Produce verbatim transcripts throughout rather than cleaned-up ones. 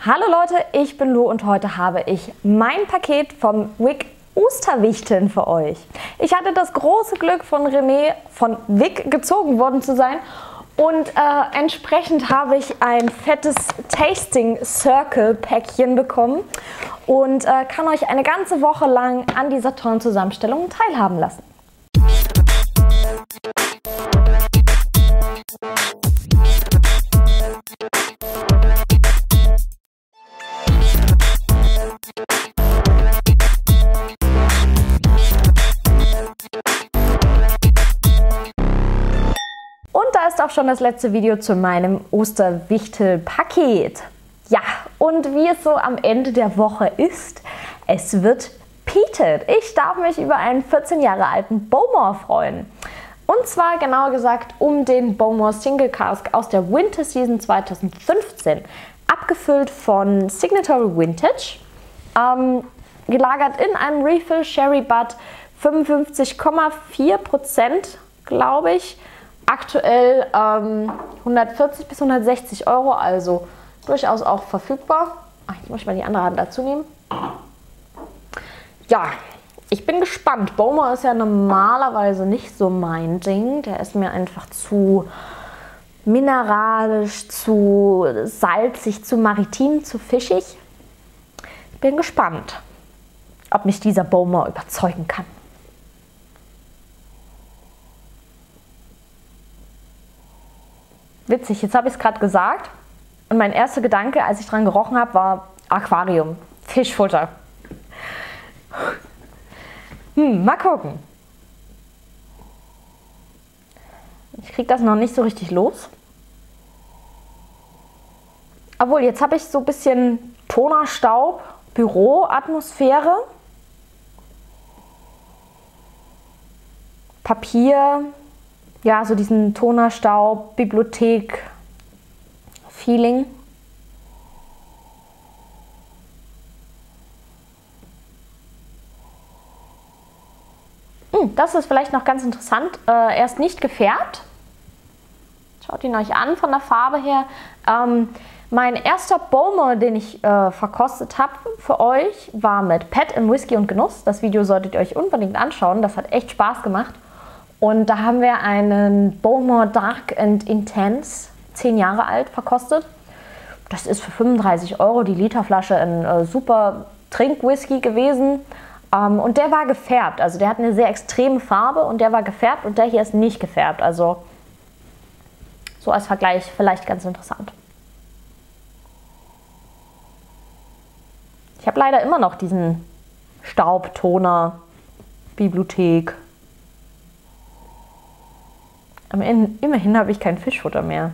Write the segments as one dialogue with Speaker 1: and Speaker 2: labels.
Speaker 1: Hallo Leute, ich bin Lu und heute habe ich mein Paket vom Wick Osterwichteln für euch. Ich hatte das große Glück, von René von Wick gezogen worden zu sein und äh, entsprechend habe ich ein fettes Tasting Circle Päckchen bekommen und äh, kann euch eine ganze Woche lang an dieser tollen Zusammenstellung teilhaben lassen. Da ist auch schon das letzte Video zu meinem Osterwichtel-Paket. Ja, und wie es so am Ende der Woche ist, es wird peated. Ich darf mich über einen vierzehn Jahre alten Bowmore freuen. Und zwar genauer gesagt um den Bowmore Single Cask aus der Winter Season zweitausendfünfzehn. Abgefüllt von Signatory Vintage, ähm, gelagert in einem Refill Sherry Butt, fünfundfünfzig Komma vier Prozent, glaube ich. Aktuell ähm, hundertvierzig bis hundertsechzig Euro, also durchaus auch verfügbar. Ach, ich muss mal die andere Hand dazu nehmen. Ja, ich bin gespannt. Bowmore ist ja normalerweise nicht so mein Ding. Der ist mir einfach zu mineralisch, zu salzig, zu maritim, zu fischig. Ich bin gespannt, ob mich dieser Bowmore überzeugen kann. Witzig, jetzt habe ich es gerade gesagt und mein erster Gedanke, als ich dran gerochen habe, war Aquarium, Fischfutter. Hm, mal gucken. Ich kriege das noch nicht so richtig los. Obwohl, jetzt habe ich so ein bisschen Tonerstaub, Büroatmosphäre, Papier. Ja, so diesen Tonerstaub, Bibliothek-Feeling. Hm, das ist vielleicht noch ganz interessant. Äh, er ist nicht gefärbt. Schaut ihn euch an von der Farbe her. Ähm, mein erster Bowmore, den ich äh, verkostet habe für euch, war mit Pet in Whisky und Genuss. Das Video solltet ihr euch unbedingt anschauen. Das hat echt Spaß gemacht. Und da haben wir einen Bowmore Dark and Intense, zehn Jahre alt, verkostet. Das ist für fünfunddreißig Euro die Literflasche ein äh, super Trinkwhisky gewesen. Ähm, und der war gefärbt, also der hat eine sehr extreme Farbe und der war gefärbt und der hier ist nicht gefärbt. Also so als Vergleich vielleicht ganz interessant. Ich habe leider immer noch diesen Staubtoner, Bibliothek. Aber immerhin habe ich kein Fischfutter mehr.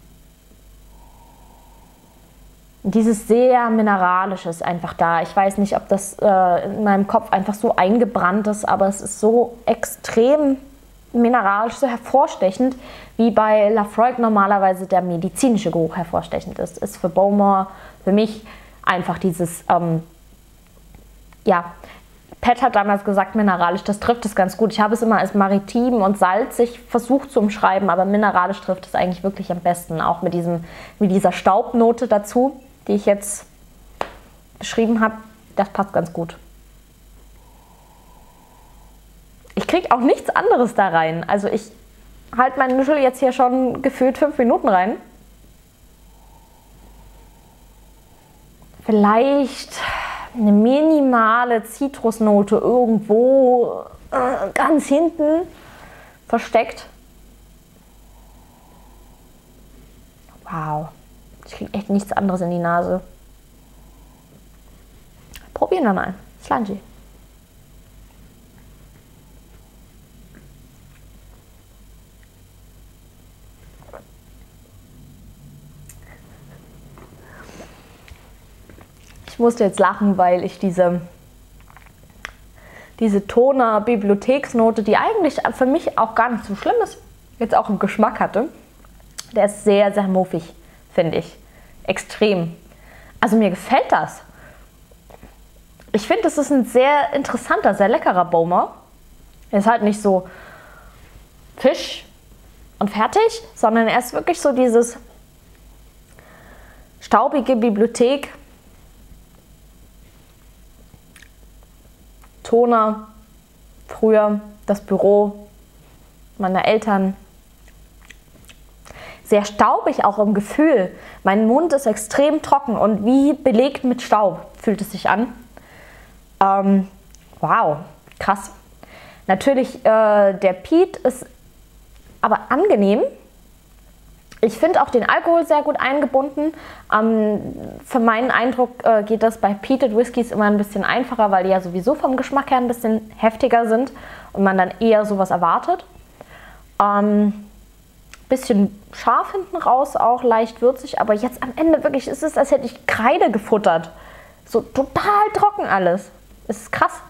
Speaker 1: Dieses sehr mineralische ist einfach da. Ich weiß nicht, ob das äh, in meinem Kopf einfach so eingebrannt ist, aber es ist so extrem mineralisch, so hervorstechend, wie bei Laphroaig normalerweise der medizinische Geruch hervorstechend ist. Ist für Bowmore, für mich einfach dieses, ähm, ja, Pat hat damals gesagt, mineralisch, das trifft es ganz gut. Ich habe es immer als maritim und salzig versucht zu umschreiben, aber mineralisch trifft es eigentlich wirklich am besten. Auch mit, diesem, mit dieser Staubnote dazu, die ich jetzt beschrieben habe, das passt ganz gut. Ich kriege auch nichts anderes da rein. Also ich halte meine Nuschel jetzt hier schon gefühlt fünf Minuten rein. Vielleicht eine minimale Zitrusnote irgendwo äh, ganz hinten versteckt. Wow, ich kriege echt nichts anderes in die Nase. Probieren wir mal. Slungy. Ich musste jetzt lachen, weil ich diese, diese Toner-Bibliotheksnote, die eigentlich für mich auch gar nicht so schlimm ist, jetzt auch im Geschmack hatte. Der ist sehr, sehr muffig, finde ich. Extrem. Also mir gefällt das. Ich finde, das ist ein sehr interessanter, sehr leckerer Bowmore. Er ist halt nicht so Fisch und fertig, sondern er ist wirklich so dieses staubige Bibliothek, Toner, früher das Büro meiner Eltern. Sehr staubig auch im Gefühl. Mein Mund ist extrem trocken und wie belegt mit Staub fühlt es sich an. Ähm, wow, krass. Natürlich, äh, der Peat ist aber angenehm. Ich finde auch den Alkohol sehr gut eingebunden. Ähm, für meinen Eindruck äh, geht das bei Peated Whiskys immer ein bisschen einfacher, weil die ja sowieso vom Geschmack her ein bisschen heftiger sind und man dann eher sowas erwartet. Ähm, bisschen scharf hinten raus, auch leicht würzig, aber jetzt am Ende wirklich ist es, als hätte ich Kreide gefuttert. So total trocken alles. Es ist krass.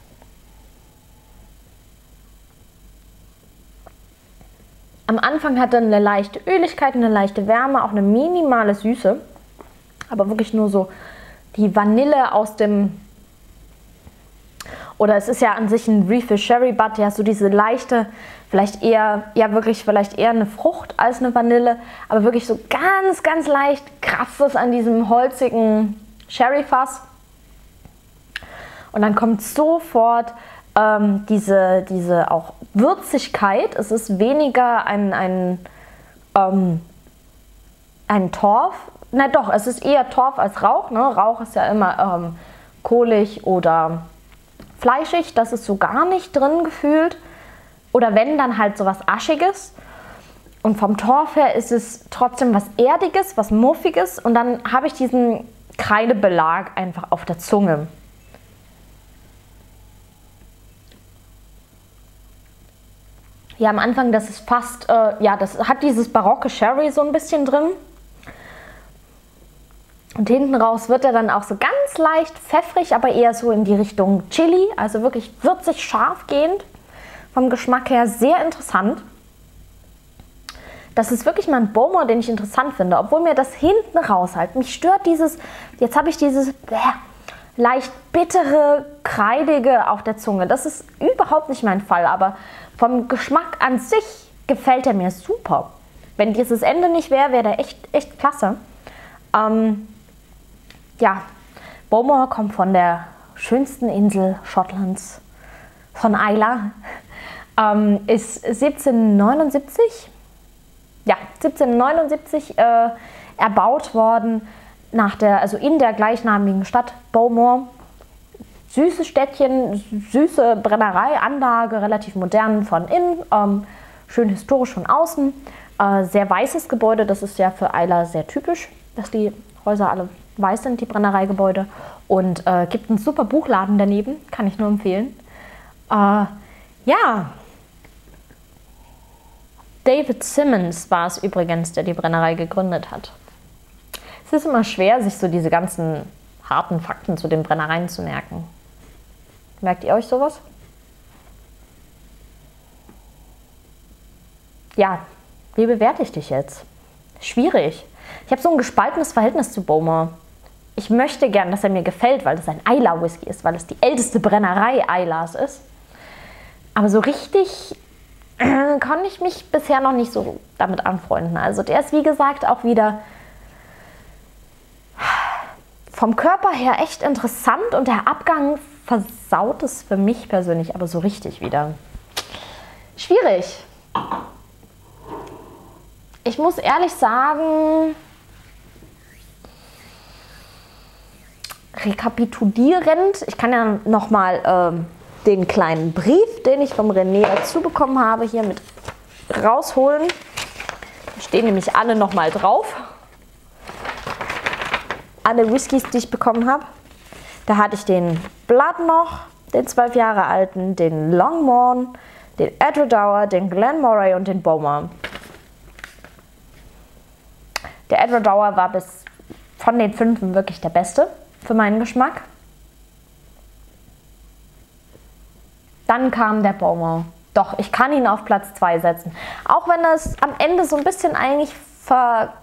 Speaker 1: Am Anfang hatte eine leichte Öligkeit, eine leichte Wärme, auch eine minimale Süße. Aber wirklich nur so die Vanille aus dem... Oder es ist ja an sich ein Refill Sherry Butt, ja, so diese leichte, vielleicht eher, ja wirklich vielleicht eher eine Frucht als eine Vanille, aber wirklich so ganz, ganz leicht kratzt es an diesem holzigen Sherry-Fass. Und dann kommt sofort ähm, diese, diese auch Würzigkeit. Es ist weniger ein, ein, ähm, ein Torf. Na doch, es ist eher Torf als Rauch. Ne? Rauch ist ja immer ähm, kohlig oder fleischig. Das ist so gar nicht drin gefühlt. Oder wenn, dann halt so was Aschiges. Und vom Torf her ist es trotzdem was Erdiges, was Muffiges. Und dann habe ich diesen Kreidebelag einfach auf der Zunge. Ja, am Anfang, das ist fast, äh, ja, das hat dieses barocke Sherry so ein bisschen drin. Und hinten raus wird er dann auch so ganz leicht pfeffrig, aber eher so in die Richtung Chili, also wirklich würzig scharf gehend. Vom Geschmack her sehr interessant. Das ist wirklich mal ein Bowmore, den ich interessant finde, obwohl mir das hinten raus halt, mich stört dieses, jetzt habe ich dieses äh, leicht bittere, kreidige auf der Zunge. Das ist überhaupt nicht mein Fall, aber vom Geschmack an sich gefällt er mir super. Wenn dieses Ende nicht wäre, wäre der echt, echt klasse. Ähm, ja, Bowmore kommt von der schönsten Insel Schottlands, von Islay. Ähm, ist siebzehnhundertneunundsiebzig, ja, siebzehnhundertneunundsiebzig äh, erbaut worden, nach der, also in der gleichnamigen Stadt Bowmore. Süßes Städtchen, süße Brennereianlage, relativ modern von innen, ähm, schön historisch von außen. Äh, sehr weißes Gebäude, das ist ja für Islay sehr typisch, dass die Häuser alle weiß sind, die Brennereigebäude. Und äh, gibt einen super Buchladen daneben, kann ich nur empfehlen. Äh, ja, David Simmons war es übrigens, der die Brennerei gegründet hat. Es ist immer schwer, sich so diese ganzen harten Fakten zu den Brennereien zu merken. Merkt ihr euch sowas? Ja, wie bewerte ich dich jetzt? Schwierig. Ich habe so ein gespaltenes Verhältnis zu Bowmore. Ich möchte gern, dass er mir gefällt, weil das ein Islay Whisky ist, weil es die älteste Brennerei Isleys ist. Aber so richtig äh, kann ich mich bisher noch nicht so damit anfreunden. Also der ist wie gesagt auch wieder vom Körper her echt interessant und der Abgang versaut es für mich persönlich aber so richtig wieder. Schwierig. Ich muss ehrlich sagen, rekapitulierend, ich kann ja nochmal ähm, den kleinen Brief, den ich vom René dazu bekommen habe, hier mit rausholen. Da stehen nämlich alle nochmal drauf. Alle Whiskys, die ich bekommen habe. Da hatte ich den Blood noch, den zwölf Jahre alten, den Longmorn, den Edradour, den Glenmoray und den Bowmore. Der Edradour war bis von den fünfen wirklich der beste für meinen Geschmack. Dann kam der Bowmore. Doch, ich kann ihn auf Platz zwei setzen. Auch wenn es am Ende so ein bisschen eigentlich ver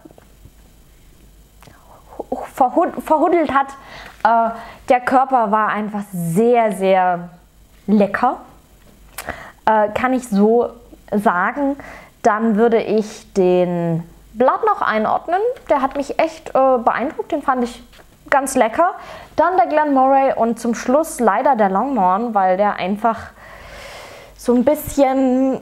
Speaker 1: verhuddelt hat. Äh, der Körper war einfach sehr, sehr lecker. Äh, kann ich so sagen. Dann würde ich den Blood noch einordnen. Der hat mich echt äh, beeindruckt. Den fand ich ganz lecker. Dann der Glenmorangie und zum Schluss leider der Longmorn, weil der einfach so ein bisschen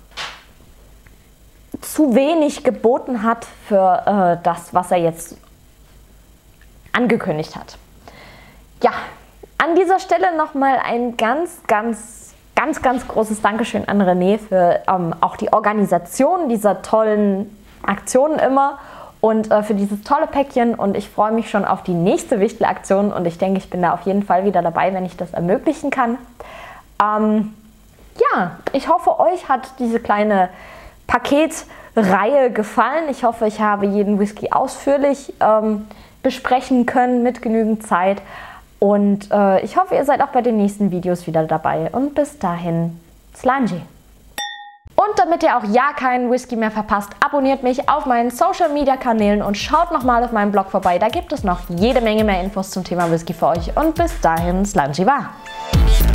Speaker 1: zu wenig geboten hat für äh, das, was er jetzt angekündigt hat. Ja, an dieser Stelle nochmal ein ganz, ganz, ganz, ganz großes Dankeschön an René für ähm, auch die Organisation dieser tollen Aktionen immer und äh, für dieses tolle Päckchen, und ich freue mich schon auf die nächste Wichtelaktion und ich denke, ich bin da auf jeden Fall wieder dabei, wenn ich das ermöglichen kann. Ähm, ja, ich hoffe, euch hat diese kleine Paketreihe gefallen. Ich hoffe, ich habe jeden Whisky ausführlich ähm, besprechen können mit genügend Zeit. Und äh, ich hoffe, ihr seid auch bei den nächsten Videos wieder dabei. Und bis dahin, Slanji. Und damit ihr auch ja keinen Whisky mehr verpasst, abonniert mich auf meinen Social Media Kanälen und schaut nochmal auf meinem Blog vorbei. Da gibt es noch jede Menge mehr Infos zum Thema Whisky für euch. Und bis dahin, Slanji war.